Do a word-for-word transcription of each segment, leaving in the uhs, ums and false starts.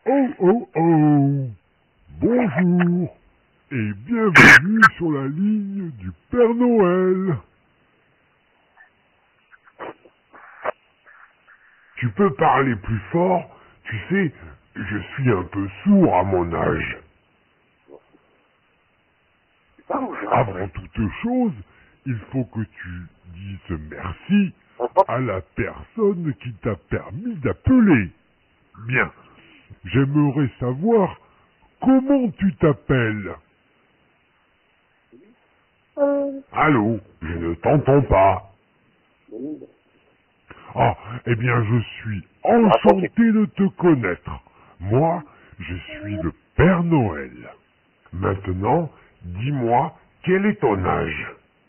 Oh oh oh! Bonjour et bienvenue sur la ligne du Père Noël. Tu peux parler plus fort? Tu sais, je suis un peu sourd à mon âge. Avant toute chose, il faut que tu dises merci à la personne qui t'a permis d'appeler. Bien, j'aimerais savoir comment tu t'appelles. Euh, Allô, je ne t'entends pas. Ah, eh bien, je suis enchanté de te connaître. Moi, je suis le Père Noël. Maintenant, dis-moi, quel est ton âge?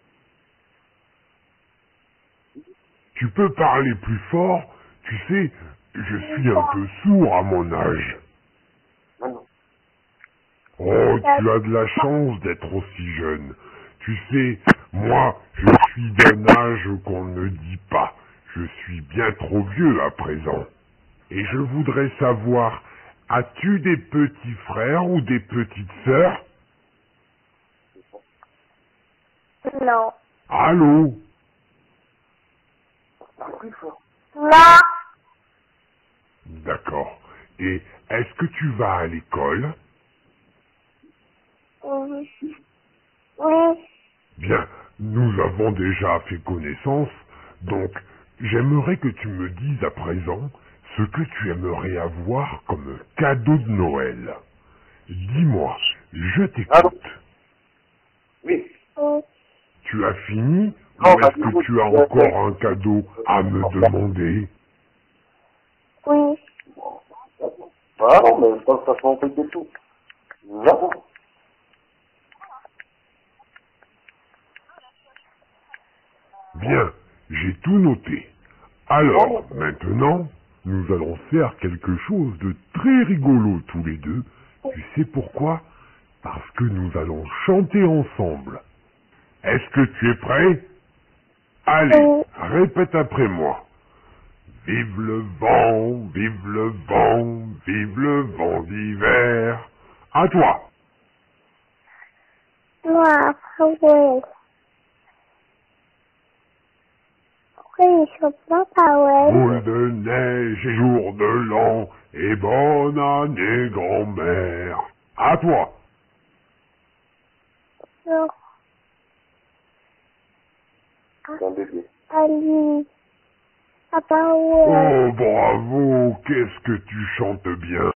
Tu peux parler plus fort? Tu sais, je suis un peu sourd à mon âge. Oh, tu as de la chance d'être aussi jeune. Tu sais, moi, je suis d'un âge qu'on ne dit pas. Je suis bien trop vieux à présent. Et je voudrais savoir, as-tu des petits frères ou des petites sœurs? non. Allô? Non. D'accord. Et est-ce que tu vas à l'école? Oui. Oui. Bien, nous avons déjà fait connaissance, donc j'aimerais que tu me dises à présent ce que tu aimerais avoir comme cadeau de Noël. Dis-moi, je Allô? t'écoute. Oui. Oui. Tu as fini ou Non, bah, est-ce du que coup, tu as tu as fait- encore un cadeau à me demander? Oui. Ah non, mais je pense que ça se fait de tout. Non. Bien, j'ai tout noté. Alors, maintenant, nous allons faire quelque chose de très rigolo tous les deux. Tu sais pourquoi? Parce que nous allons chanter ensemble. Est-ce que tu es prêt? Allez, Oui. répète après moi. Vive le vent, vive le vent, vive le vent d'hiver. À toi. Moi, oui. Oui, je peux pas, oui. Boule de neige et jour de l'an, et bonne année grand-mère. À toi. Non. C'est un bébé. Ali. Papa, oui. Oh, bravo, qu'est-ce que tu chantes bien.